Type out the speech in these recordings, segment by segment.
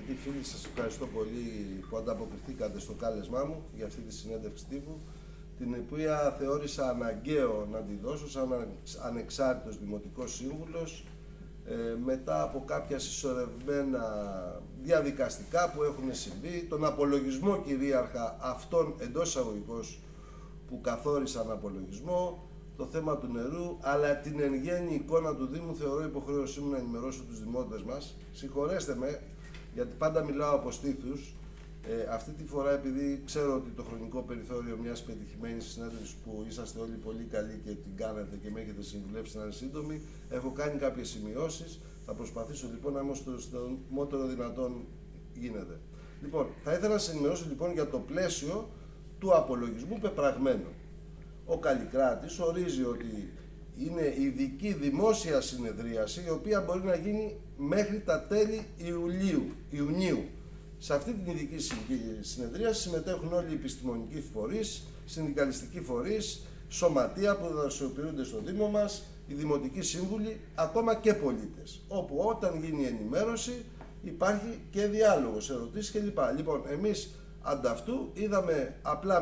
Αγαπητοί φίλοι, σας ευχαριστώ πολύ που ανταποκριθήκατε στο κάλεσμά μου για αυτή τη συνέντευξη τύπου, την οποία θεώρησα αναγκαίο να τη δώσω σαν ανεξάρτητος δημοτικός σύμβουλος μετά από κάποια συσσωρευμένα διαδικαστικά που έχουν συμβεί, τον απολογισμό κυρίαρχα αυτών εντός εισαγωγικός που καθόρισαν απολογισμό, το θέμα του νερού, αλλά την εν γέννη εικόνα του Δήμου θεωρώ υποχρέωσή μου να ενημερώσω τους δημότες μας. Συγχωρέστε με, γιατί πάντα μιλάω από στήθους. Αυτή τη φορά, επειδή ξέρω ότι το χρονικό περιθώριο μιας πετυχημένης συνέντευξης που είσαστε όλοι πολύ καλοί και την κάνετε και με έχετε συμβουλεύσει να είναι σύντομη, έχω κάνει κάποιες σημειώσεις. Θα προσπαθήσω λοιπόν να είμαι στο συντομότερο δυνατόν γίνεται. Λοιπόν, θα ήθελα να σας ενημερώσω λοιπόν για το πλαίσιο του απολογισμού πεπραγμένου. Ο Καλλικράτης ορίζει ότι είναι ειδική δημόσια συνεδρίαση η οποία μπορεί να γίνει μέχρι τα τέλη Ιουνίου. Σε αυτή την ειδική συνεδρίαση συμμετέχουν όλοι οι επιστημονικοί φορείς, συνδικαλιστικοί φορείς, σωματεία που δραστηριοποιούνται στο Δήμο μας, οι δημοτικοί σύμβουλοι, ακόμα και πολίτες. Όπου όταν γίνει η ενημέρωση υπάρχει και διάλογος, ερωτήσεις κλπ. Λοιπόν, εμείς ανταυτού είδαμε απλά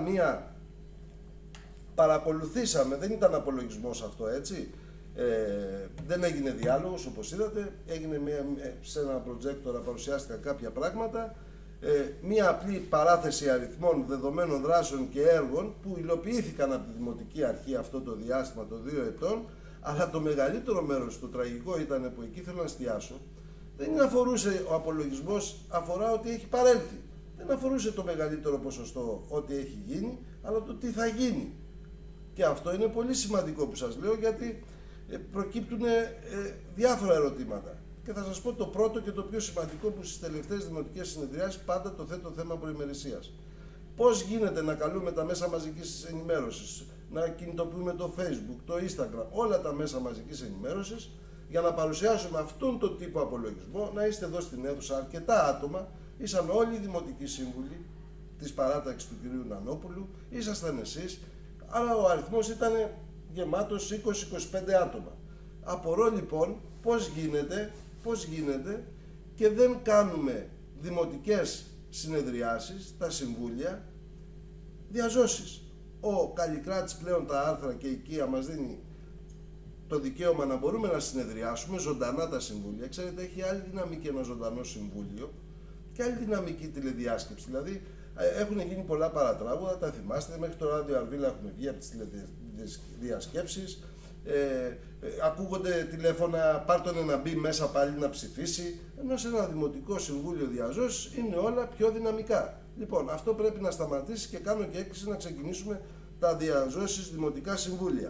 παρακολουθήσαμε, δεν ήταν απολογισμός αυτό, έτσι. Δεν έγινε διάλογος, όπως είδατε, έγινε σε ένα προτζέκτορα παρουσιάστηκαν κάποια πράγματα, μία απλή παράθεση αριθμών δεδομένων δράσεων και έργων που υλοποιήθηκαν από τη Δημοτική Αρχή αυτό το διάστημα των 2 ετών, αλλά το μεγαλύτερο μέρος, το τραγικό ήταν που εκεί θέλω να εστιάσω, δεν αφορούσε ο απολογισμός, αφορά ότι έχει παρέλθει. Δεν αφορούσε το μεγαλύτερο ποσοστό ότι έχει γίνει, αλλά το τι θα γίνει. Και αυτό είναι πολύ σημαντικό που σας λέω, γιατί προκύπτουν διάφορα ερωτήματα. Και θα σας πω το πρώτο και το πιο σημαντικό που στις τελευταίες δημοτικές συνεδριάσεις πάντα το θέτω θέμα προημερησίας. Πώς γίνεται να καλούμε τα μέσα μαζικής ενημέρωσης, να κινητοποιούμε το Facebook, το Instagram, όλα τα μέσα μαζικής ενημέρωσης για να παρουσιάσουμε αυτόν τον τύπο απολογισμό, να είστε εδώ στην αίθουσα αρκετά άτομα, ήσαν όλοι οι δημοτικοί σύμβουλοι της παράταξης του κυρίου Νανόπουλου, ήσασταν εσείς, αλλά ο αριθμός ήταν γεμάτος 20-25 άτομα. Απορώ λοιπόν πώς γίνεται και δεν κάνουμε δημοτικές συνεδριάσεις, τα συμβούλια, διαζώσεις. Ο Καλλικράτης πλέον τα άρθρα και η οικία μας δίνει το δικαίωμα να μπορούμε να συνεδριάσουμε ζωντανά τα συμβούλια. Ξέρετε, έχει άλλη δυναμική ένα ζωντανό συμβούλιο και άλλη δυναμική τηλεδιάσκεψη. Δηλαδή, έχουν γίνει πολλά παρατράγουδα, τα θυμάστε, μέχρι το ράδιο Αρβίλα έχουμε βγει από τις τηλεδιασκέψεις, ακούγονται τηλέφωνα, πάρτονε να μπει μέσα πάλι να ψηφίσει, ενώ σε ένα δημοτικό συμβούλιο διαζώσεις είναι όλα πιο δυναμικά. Λοιπόν, αυτό πρέπει να σταματήσει και κάνω και έκκληση να ξεκινήσουμε τα διαζώσεις δημοτικά συμβούλια.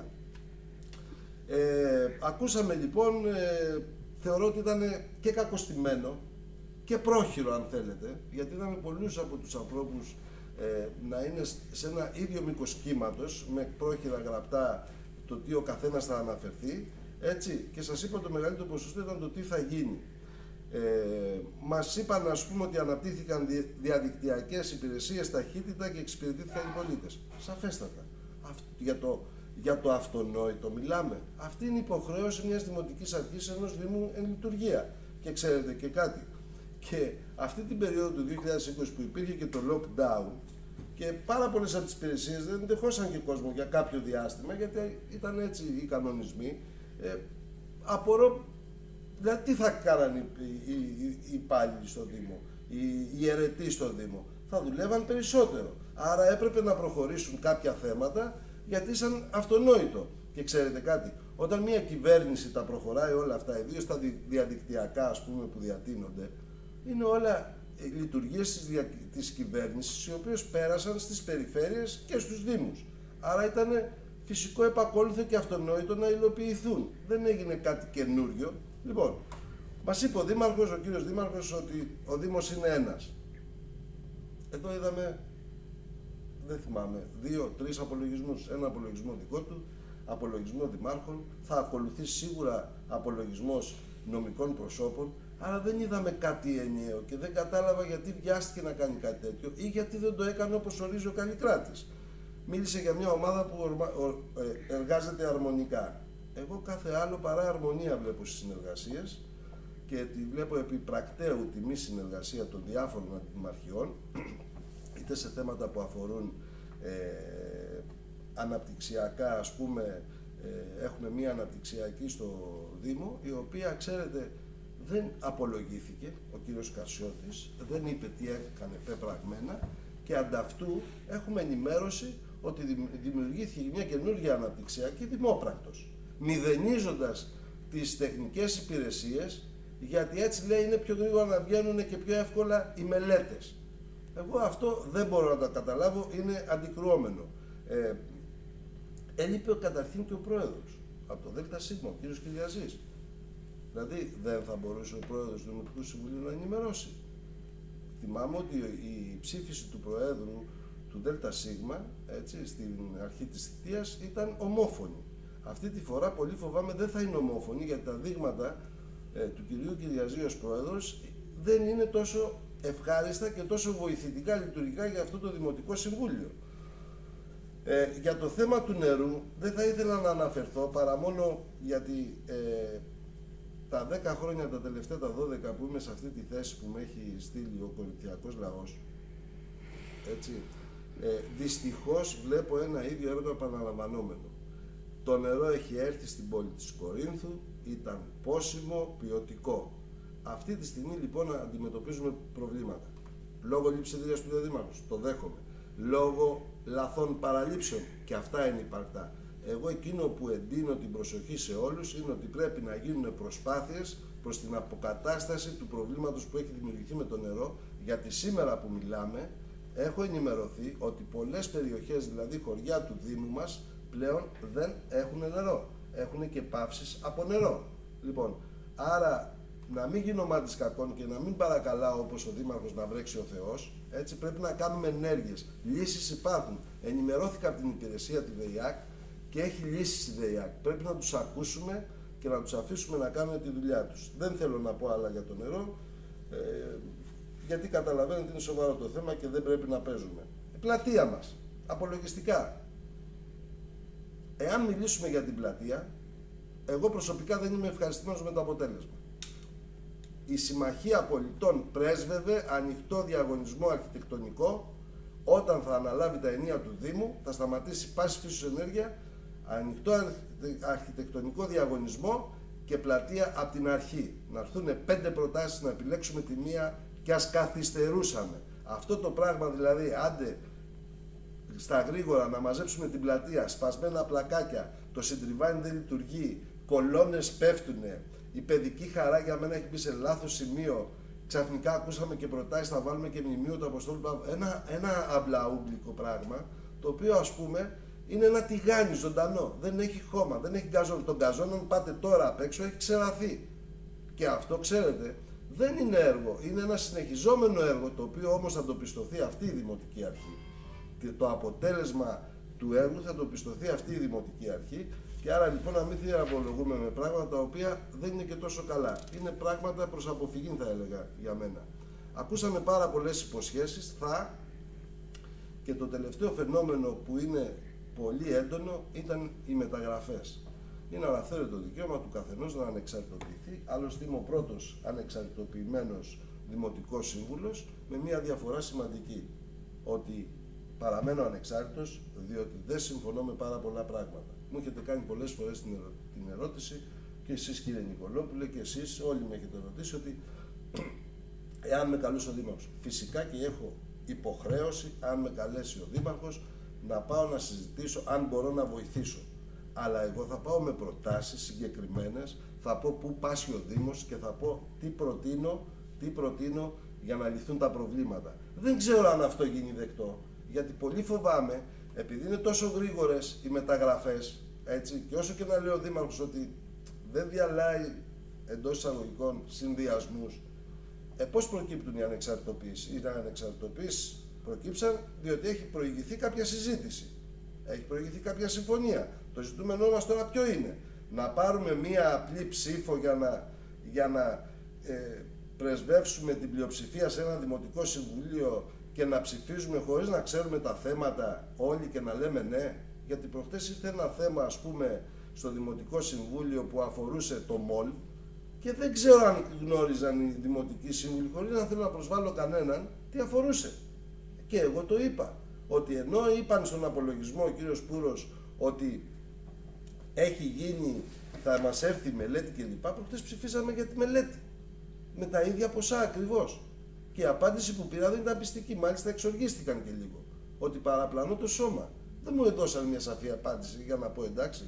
Ακούσαμε λοιπόν, θεωρώ ότι ήταν και κακοστημένο και πρόχειρο αν θέλετε, γιατί είδαμε πολλούς από τους ανθρώπους να είναι σε ένα ίδιο μήκος κύματος, με πρόχειρα γραπτά το τι ο καθένας θα αναφερθεί, έτσι, και σας είπα το μεγαλύτερο ποσοστό ήταν το τι θα γίνει. Μας είπαν, ας πούμε, ότι αναπτύχθηκαν διαδικτυακές υπηρεσίες ταχύτητα και εξυπηρετήθηκαν οι πολίτες. Σαφέστατα. Για το αυτονόητο μιλάμε. Αυτή είναι η υποχρέωση μιας δημοτικής αρχής ενός Δήμου εν λειτουργία. Και ξέρετε και κάτι. Και αυτή την περίοδο του 2020 που υπήρχε και το lockdown και πάρα πολλές από τις υπηρεσίες δεν δεχόσαν και κόσμο για κάποιο διάστημα, γιατί ήταν έτσι οι κανονισμοί. Απορώ, δηλαδή τι θα κάνανε οι υπάλληλοι στο Δήμο, οι αιρετοί στο Δήμο. Θα δουλεύαν περισσότερο. Άρα έπρεπε να προχωρήσουν κάποια θέματα, γιατί ήσαν αυτονόητο. Και ξέρετε κάτι, όταν μια κυβέρνηση τα προχωράει όλα αυτά, ιδίως τα διαδικτυακά, ας πούμε, που διατείνονται, είναι όλα λειτουργίες της κυβέρνησης, οι οποίες πέρασαν στις περιφέρειες και στους Δήμους. Άρα ήταν φυσικό επακόλουθο και αυτονόητο να υλοποιηθούν. Δεν έγινε κάτι καινούριο. Λοιπόν, μας είπε ο κύριος Δήμαρχος, ότι ο Δήμος είναι ένας. Εδώ είδαμε, δεν θυμάμαι, 2-3 απολογισμούς. Ένα απολογισμό δικό του, απολογισμό δημάρχων, θα ακολουθήσει σίγουρα απολογισμός νομικών προσώπων, αλλά δεν είδαμε κάτι ενιαίο και δεν κατάλαβα γιατί βιάστηκε να κάνει κάτι τέτοιο ή γιατί δεν το έκανε όπως ορίζει ο Καλλικράτης. Μίλησε για μια ομάδα που εργάζεται αρμονικά. Εγώ κάθε άλλο παρά αρμονία βλέπω στις συνεργασίες και τη βλέπω επί πρακτέου τη μη συνεργασία των διάφορων αντιδημαρχιών, είτε σε θέματα που αφορούν αναπτυξιακά, ας πούμε, έχουμε μία αναπτυξιακή στο Δήμο, η οποία, ξέρετε, δεν απολογήθηκε ο κύριος Κασιώτης, δεν είπε τι έκανε πεπραγμένα, και ανταυτού έχουμε ενημέρωση ότι δημιουργήθηκε μια καινούργια αναπτυξιακή δημόπρακτος, μηδενίζοντας τις τεχνικές υπηρεσίες, γιατί έτσι, λέει, είναι πιο γρήγορα να βγαίνουν και πιο εύκολα οι μελέτες. Εγώ αυτό δεν μπορώ να το καταλάβω, είναι αντικρουόμενο. Έλειπε καταρχήν και ο πρόεδρος από το ΔΣ, ο κύριος Κυριαζής. Δηλαδή δεν θα μπορούσε ο πρόεδρος του Δημοτικού Συμβουλίου να ενημερώσει. Θυμάμαι ότι η ψήφιση του προέδρου του ΔΣ, έτσι, στην αρχή της θητείας ήταν ομόφωνη. Αυτή τη φορά πολύ φοβάμαι δεν θα είναι ομόφωνη, γιατί τα δείγματα του κυρίου Κυριαζή ως πρόεδρος δεν είναι τόσο ευχάριστα και τόσο βοηθητικά λειτουργικά για αυτό το Δημοτικό Συμβούλιο. Για το θέμα του νερού δεν θα ήθελα να αναφερθώ, παρά μόνο γιατί τα 10 χρόνια, τα τελευταία τα 12 που είμαι σε αυτή τη θέση που με έχει στείλει ο κορινθιακός λαός, έτσι, δυστυχώς βλέπω ένα ίδιο έργο επαναλαμβανόμενο. Το νερό έχει έρθει στην πόλη της Κορίνθου, ήταν πόσιμο, ποιοτικό. Αυτή τη στιγμή λοιπόν αντιμετωπίζουμε προβλήματα. Λόγω λήψης εδρείας του Δήμαρχου, το δέχομαι. Λόγω λαθών παραλήψεων, και αυτά είναι υπαρκτά. Εγώ εκείνο που εντείνω την προσοχή σε όλους είναι ότι πρέπει να γίνουν προσπάθειες προς την αποκατάσταση του προβλήματος που έχει δημιουργηθεί με το νερό, γιατί σήμερα που μιλάμε έχω ενημερωθεί ότι πολλές περιοχές, δηλαδή χωριά του Δήμου μας, πλέον δεν έχουν νερό. Έχουν και παύσεις από νερό. Λοιπόν, άρα να μην γίνω μάτης κακών και να μην παρακαλάω όπως ο Δήμαρχος να βρέξει ο Θεός, έτσι, πρέπει να κάνουμε ενέργειες. Λύσεις υπάρχουν. Ενημερώθηκα από την υπηρεσία του ΔΕΙΑΚ και έχει λύσεις η ΔΕΙΑΚ. Πρέπει να τους ακούσουμε και να τους αφήσουμε να κάνουν τη δουλειά τους. Δεν θέλω να πω άλλα για το νερό, γιατί καταλαβαίνετε είναι σοβαρό το θέμα και δεν πρέπει να παίζουμε. Η πλατεία μας, απολογιστικά. Εάν μιλήσουμε για την πλατεία, εγώ προσωπικά δεν είμαι ευχαριστημένος με το αποτέλεσμα. Η Συμμαχία Πολιτών πρέσβευε ανοιχτό διαγωνισμό αρχιτεκτονικό. Όταν θα αναλάβει τα ενία του Δήμου, θα σταματήσει πάση φύσης ενέργεια, ανοιχτό αρχιτεκτονικό διαγωνισμό και πλατεία από την αρχή. Να έρθουν 5 προτάσεις, να επιλέξουμε τη μία και ας καθυστερούσαμε. Αυτό το πράγμα δηλαδή, άντε στα γρήγορα να μαζέψουμε την πλατεία, σπασμένα πλακάκια, το συντριβάνι δεν λειτουργεί, κολόνες πέφτουνε, η παιδική χαρά για μένα έχει μπει σε λάθος σημείο. Ξαφνικά ακούσαμε και προτάσεις να βάλουμε και μνημείο του Αποστόλου Παύλου. Ένα αμπλαούμπλικο πράγμα, το οποίο, ας πούμε, είναι ένα τηγάνι ζωντανό. Δεν έχει χώμα, δεν έχει γκαζόν. Τον γκαζόν, αν πάτε τώρα απ' έξω, έχει ξεραθεί. Και αυτό, ξέρετε, δεν είναι έργο. Είναι ένα συνεχιζόμενο έργο, το οποίο όμως θα το πιστωθεί αυτή η Δημοτική Αρχή. Και το αποτέλεσμα του έργου θα το πιστωθεί αυτή η Δημοτική Αρχή. Και άρα λοιπόν να μην θηραπολογούμε με πράγματα τα οποία δεν είναι και τόσο καλά. Είναι πράγματα προς αποφυγή, θα έλεγα, για μένα. Ακούσαμε πάρα πολλές υποσχέσεις, και το τελευταίο φαινόμενο που είναι πολύ έντονο ήταν οι μεταγραφές. Είναι αναφέρετο δικαίωμα του καθενός να ανεξαρτητοποιηθεί. Άλλωστε είμαι ο πρώτος ανεξαρτητοποιημένος δημοτικός σύμβουλος, με μια διαφορά σημαντική. Ότι παραμένω ανεξάρτητος, διότι δεν συμφωνώ με πάρα πολλά πράγματα. Μου έχετε κάνει πολλές φορές την ερώτηση, και εσείς κύριε Νικολόπουλε και εσείς όλοι με έχετε ρωτήσει, ότι εάν με καλούσε ο Δήμαρχος. Φυσικά και έχω υποχρέωση, αν με καλέσει ο Δήμαρχος, να πάω να συζητήσω αν μπορώ να βοηθήσω. Αλλά εγώ θα πάω με προτάσεις συγκεκριμένες, θα πω πού πάσει ο Δήμος και θα πω τι προτείνω για να λυθούν τα προβλήματα. Δεν ξέρω αν αυτό γίνει δεκτό, γιατί πολύ φοβάμαι, επειδή είναι τόσο γρήγορες οι μεταγραφές, έτσι, και όσο και να λέει ο Δήμαρχος ότι δεν διαλάει εντός εισαγωγικών συνδυασμούς, πώς προκύπτουν οι ανεξαρτητοποίησεις? Οι ανεξαρτητοποίησεις προκύψαν διότι έχει προηγηθεί κάποια συζήτηση, έχει προηγηθεί κάποια συμφωνία. Το ζητούμενό μας τώρα ποιο είναι? Να πάρουμε μία απλή ψήφο για να πρεσβεύσουμε την πλειοψηφία σε ένα Δημοτικό Συμβούλιο και να ψηφίζουμε χωρίς να ξέρουμε τα θέματα όλοι και να λέμε ναι? Γιατί προχτές ήρθε ένα θέμα, ας πούμε, στο Δημοτικό Συμβούλιο που αφορούσε το ΜΟΛ, Και δεν ξέρω αν γνώριζαν οι δημοτικοί σύμβουλοι, χωρίς να θέλω να προσβάλλω κανέναν, τι αφορούσε. Και εγώ το είπα, ότι ενώ είπαν στον απολογισμό ο κύριος Πούρος ότι έχει γίνει, θα μας έρθει η μελέτη κλπ. Προχτές ψηφίσαμε για τη μελέτη. Με τα ίδια ποσά ακριβώς. Και η απάντηση που πήρα δεν ήταν πιστική. Μάλιστα εξοργίστηκαν και λίγο. Ότι παραπλανώ το σώμα. Δεν μου έδωσαν μια σαφή απάντηση για να πω εντάξει.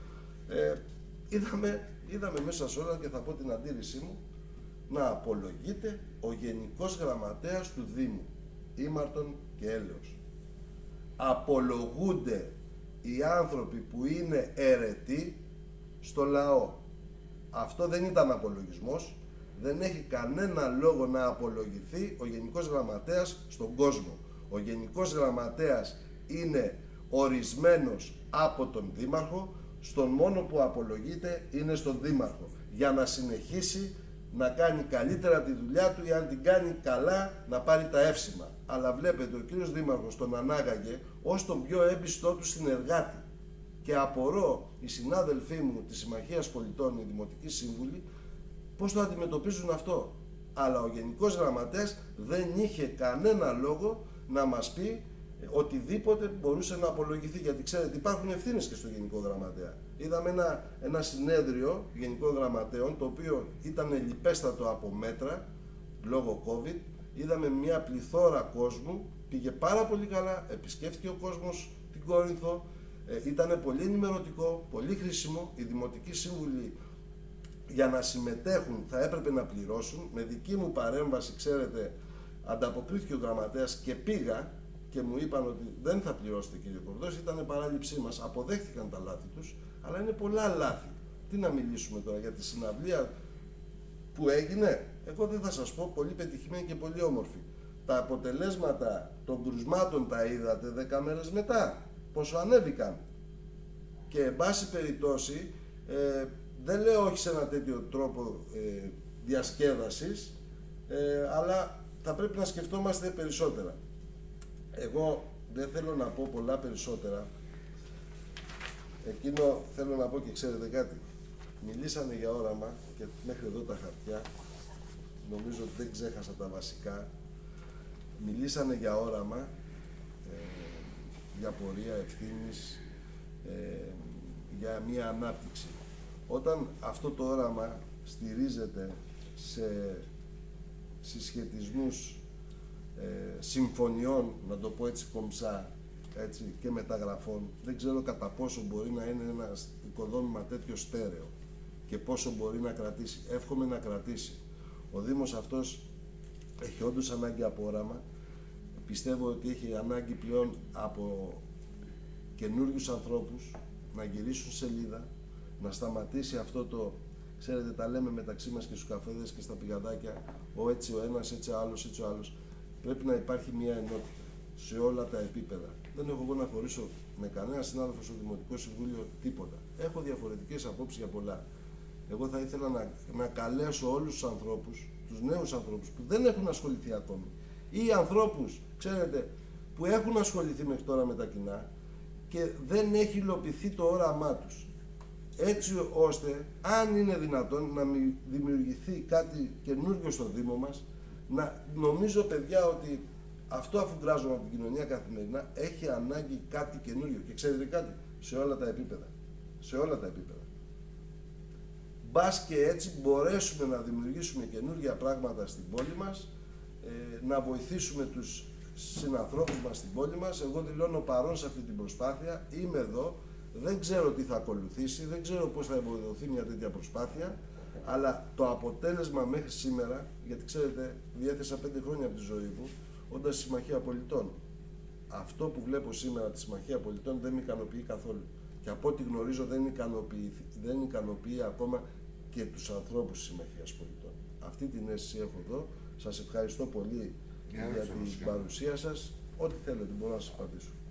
Είδαμε μέσα σε όλα, και θα πω την αντίρρησή μου, να απολογείται ο Γενικός Γραμματέας του Δήμου, Ήμαρτον και Έλεος. Απολογούνται οι άνθρωποι που είναι αιρετοί στο λαό. Αυτό δεν ήταν απολογισμός. Δεν έχει κανένα λόγο να απολογηθεί ο Γενικός Γραμματέας στον κόσμο. Ο Γενικός Γραμματέας είναι ορισμένος από τον Δήμαρχο. Στον μόνο που απολογείται είναι στον Δήμαρχο, για να συνεχίσει να κάνει καλύτερα τη δουλειά του, ή αν την κάνει καλά να πάρει τα εύσημα. Αλλά βλέπετε, ο κύριος Δήμαρχος τον ανάγαγε ως τον πιο έμπιστό του συνεργάτη. Και απορώ οι συνάδελφοί μου της Συμμαχίας Πολιτών, οι Δημοτικοί Σύμβουλοι, πώς το αντιμετωπίζουν αυτό. Αλλά ο Γενικός Γραμματέας δεν είχε κανένα λόγο να μας πει οτιδήποτε μπορούσε να απολογηθεί. Γιατί ξέρετε, υπάρχουν ευθύνες και στο Γενικό Γραμματέα. Είδαμε ένα συνέδριο Γενικών Γραμματέων, το οποίο ήταν λιπέστατο από μέτρα λόγω COVID. Είδαμε μια πληθώρα κόσμου, πήγε πάρα πολύ καλά, επισκέφθηκε ο κόσμος την Κόρινθο, ήταν πολύ ενημερωτικό, πολύ χρήσιμο. Οι Δημοτικοί Σύμβουλοι για να συμμετέχουν θα έπρεπε να πληρώσουν. Με δική μου παρέμβαση, ξέρετε, ανταποκρίθηκε ο Γραμματέας και πήγα και μου είπαν ότι δεν θα πληρώσετε, κύριε Κορδός, ήταν παράληψή μας, αποδέχτηκαν τα λάθη τους, αλλά είναι πολλά λάθη. Τι να μιλήσουμε τώρα για τη συναυλία που έγινε? Εγώ δεν θα σας πω, πολύ πετυχημένη και πολύ όμορφη. Τα αποτελέσματα των κρουσμάτων τα είδατε 10 μέρες μετά, πόσο ανέβηκαν. Και εν πάση περιπτώσει, δεν λέω όχι σε ένα τέτοιο τρόπο διασκέδασης, αλλά θα πρέπει να σκεφτόμαστε περισσότερα. Εγώ δεν θέλω να πω πολλά περισσότερα. Εκείνο θέλω να πω, και ξέρετε κάτι, μιλήσανε για όραμα και μέχρι εδώ τα χαρτιά, νομίζω ότι δεν ξέχασα τα βασικά. Μιλήσανε για όραμα, για πορεία ευθύνης, για μια ανάπτυξη. Όταν αυτό το όραμα στηρίζεται σε συσχετισμούς συμφωνιών, να το πω έτσι κομψά, έτσι, και μεταγραφών, δεν ξέρω κατά πόσο μπορεί να είναι ένα οικοδόμημα τέτοιο στέρεο και πόσο μπορεί να κρατήσει. Εύχομαι να κρατήσει. Ο Δήμος αυτός έχει όντως ανάγκη από όραμα. Πιστεύω ότι έχει ανάγκη πλέον από καινούριους ανθρώπους να γυρίσουν σελίδα, να σταματήσει αυτό το, ξέρετε, τα λέμε μεταξύ μας και στους καφέδες και στα πηγαδάκια, έτσι ο ένας, έτσι ο άλλος, έτσι ο άλλος. Πρέπει να υπάρχει μια ενότητα σε όλα τα επίπεδα. Δεν έχω εγώ να χωρίσω με κανένα συνάδελφο στο Δημοτικό Συμβούλιο τίποτα. Έχω διαφορετικές απόψεις για πολλά. Εγώ θα ήθελα να καλέσω όλους τους ανθρώπους, τους νέους ανθρώπους που δεν έχουν ασχοληθεί ακόμη, ή ανθρώπους, ξέρετε, που έχουν ασχοληθεί μέχρι τώρα με τα κοινά και δεν έχει υλοποιηθεί το όραμά τους. Έτσι ώστε, αν είναι δυνατόν, να δημιουργηθεί κάτι καινούργιο στο Δήμο μας. Νομίζω, παιδιά, ότι αυτό αφουγκράζομαι από την κοινωνία καθημερινά, έχει ανάγκη κάτι καινούριο. Και ξέρετε κάτι, σε όλα τα επίπεδα. Σε όλα τα επίπεδα. Μπας και έτσι μπορέσουμε να δημιουργήσουμε καινούργια πράγματα στην πόλη μας, να βοηθήσουμε τους συνανθρώπους μας στην πόλη μας. Εγώ δηλώνω παρόν σε αυτή την προσπάθεια, είμαι εδώ, δεν ξέρω τι θα ακολουθήσει, δεν ξέρω πώς θα ευοδοθεί μια τέτοια προσπάθεια, αλλά το αποτέλεσμα μέχρι σήμερα, γιατί ξέρετε, διέθεσα 5 χρόνια από τη ζωή μου, όντας Συμμαχία Πολιτών. Αυτό που βλέπω σήμερα τη Συμμαχία Πολιτών δεν με ικανοποιεί καθόλου. Και από ό,τι γνωρίζω δεν ικανοποιεί ακόμα και τους ανθρώπους της Συμμαχίας Πολιτών. Αυτή την αίσθηση έχω εδώ. Σας ευχαριστώ πολύ για την παρουσία σας. Ό,τι θέλετε μπορώ να σας απαντήσω.